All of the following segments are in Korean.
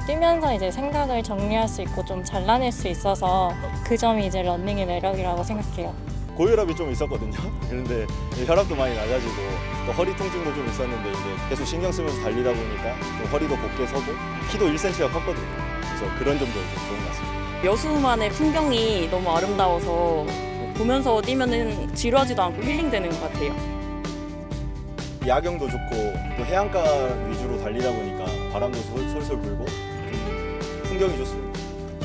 뛰면서 이제 생각을 정리할 수 있고 좀 잘라낼 수 있어서 그 점이 이제 러닝의 매력이라고 생각해요. 고혈압이 좀 있었거든요. 그런데 혈압도 많이 낮아지고 또 허리 통증도 좀 있었는데 이제 계속 신경 쓰면서 달리다 보니까 좀 허리도 곧게 서고 키도 1cm가 컸거든요. 그래서 그런 점도 좀 좋은 것 같습니다. 여수만의 풍경이 너무 아름다워서 보면서 뛰면은 지루하지도 않고 힐링되는 것 같아요. 야경도 좋고 또 해안가 위주로 달리다 보니까 바람도 솔솔 불고 풍경이 좋습니다.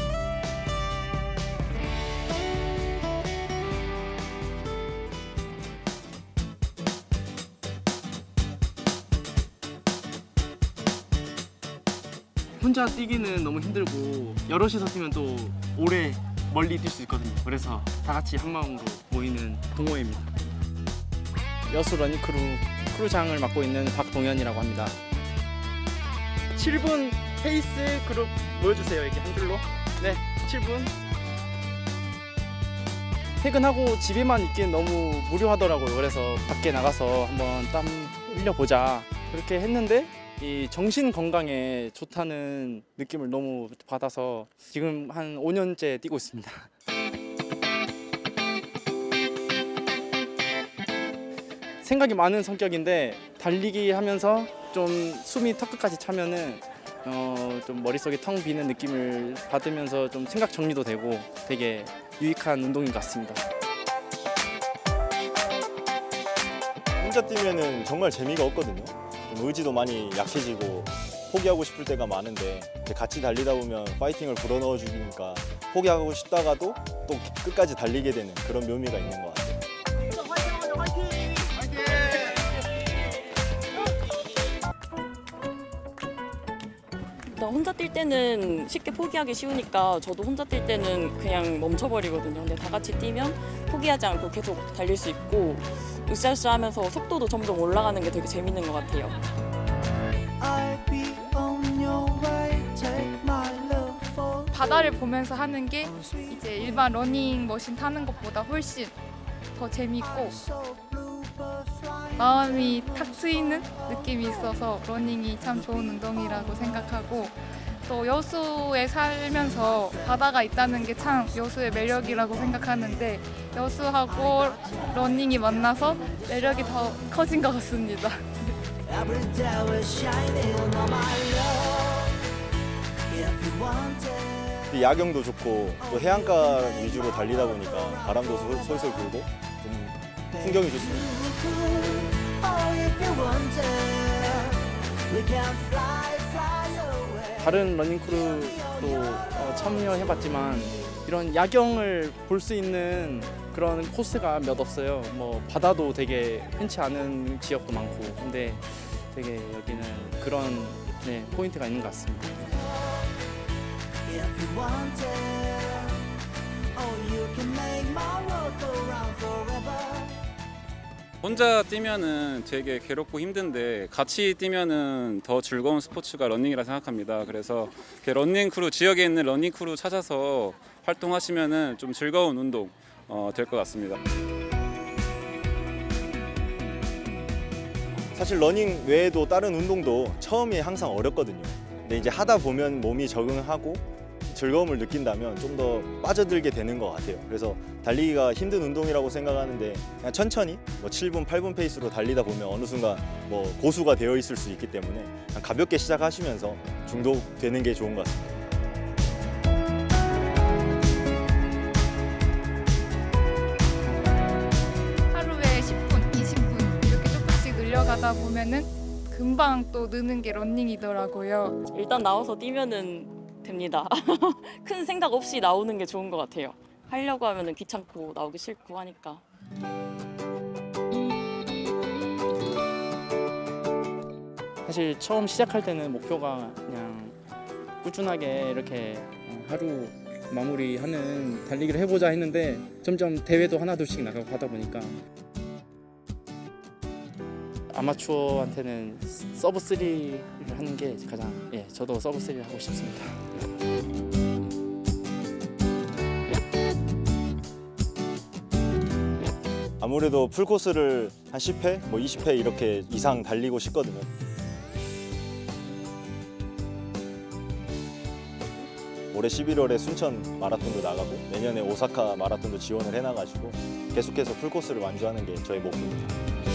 혼자 뛰기는 너무 힘들고 여럿이서 뛰면 또 오래 멀리 뛸 수 있거든요. 그래서 다 같이 한 마음으로 모이는 동호회입니다. 여수 러닝크루 크루장을 맡고 있는 박동현이라고 합니다. 7분 페이스 그룹 모여주세요. 이렇게 한 줄로. 네, 7분. 퇴근하고 집에만 있기엔 너무 무료하더라고요. 그래서 밖에 나가서 한번 땀 흘려보자 그렇게 했는데 이 정신 건강에 좋다는 느낌을 너무 받아서 지금 한 5년째 뛰고 있습니다. 생각이 많은 성격인데 달리기 하면서 좀 숨이 턱끝까지 차면은 좀 머릿속에 텅 비는 느낌을 받으면서 좀 생각 정리도 되고 되게 유익한 운동인 것 같습니다. 혼자 뛰면은 정말 재미가 없거든요. 좀 의지도 많이 약해지고 포기하고 싶을 때가 많은데 같이 달리다 보면 파이팅을 불어넣어 주니까 포기하고 싶다가도 또 끝까지 달리게 되는 그런 묘미가 있는 것 같아요. 일단 혼자 뛸 때는 쉽게 포기하기 쉬우니까 저도 혼자 뛸 때는 그냥 멈춰버리거든요. 근데 다 같이 뛰면 포기하지 않고 계속 달릴 수 있고 으쌰으쌰 하면서 속도도 점점 올라가는 게 되게 재밌는 것 같아요. 바다를 보면서 하는 게 이제 일반 러닝머신 타는 것보다 훨씬 더 재밌고 마음이 탁 트이는 느낌이 있어서 러닝이 참 좋은 운동이라고 생각하고 또 여수에 살면서 바다가 있다는 게 참 여수의 매력이라고 생각하는데 여수하고 러닝이 만나서 매력이 더 커진 것 같습니다. 야경도 좋고 또 해안가 위주로 달리다 보니까 바람도 솔솔 불고 좀 풍경이 좋습니다. 다른 러닝크루도 참여해봤지만 이런 야경을 볼 수 있는 그런 코스가 몇 없어요. 뭐 바다도 되게 흔치 않은 지역도 많고 근데 되게 여기는 그런 포인트가 있는 것 같습니다. 혼자 뛰면은 되게 괴롭고 힘든데 같이 뛰면은 더 즐거운 스포츠가 러닝이라 생각합니다. 그래서 러닝 크루 지역에 있는 러닝 크루 찾아서 활동하시면은 좀 즐거운 운동 될 것 같습니다. 사실 러닝 외에도 다른 운동도 처음에 항상 어렵거든요. 근데 이제 하다 보면 몸이 적응하고 즐거움을 느낀다면 좀 더 빠져들게 되는 것 같아요. 그래서 달리기가 힘든 운동이라고 생각하는데 그냥 천천히 7분, 8분 페이스로 달리다 보면 어느 순간 고수가 되어 있을 수 있기 때문에 그냥 가볍게 시작하시면서 중독되는 게 좋은 것 같습니다. 하루에 10분, 20분 이렇게 조금씩 늘려가다 보면은 금방 또 느는 게 러닝이더라고요. 일단 나와서 뛰면은 됩니다. 큰 생각 없이 나오는 게 좋은 것 같아요. 하려고 하면 귀찮고 나오기 싫고 하니까. 사실 처음 시작할 때는 목표가 그냥 꾸준하게 이렇게 하루 마무리하는 달리기를 해보자 했는데 점점 대회도 하나둘씩 나가고 하다 보니까 아마추어한테는 서브 3를 하는 게 가장 저도 서브 3를 하고 싶습니다. 아무래도 풀코스를 한 10회, 20회 이렇게 이상 달리고 싶거든요. 올해 11월에 순천 마라톤도 나가고 내년에 오사카 마라톤도 지원을 해놔가지고 계속해서 풀코스를 완주하는 게 저희 목표입니다.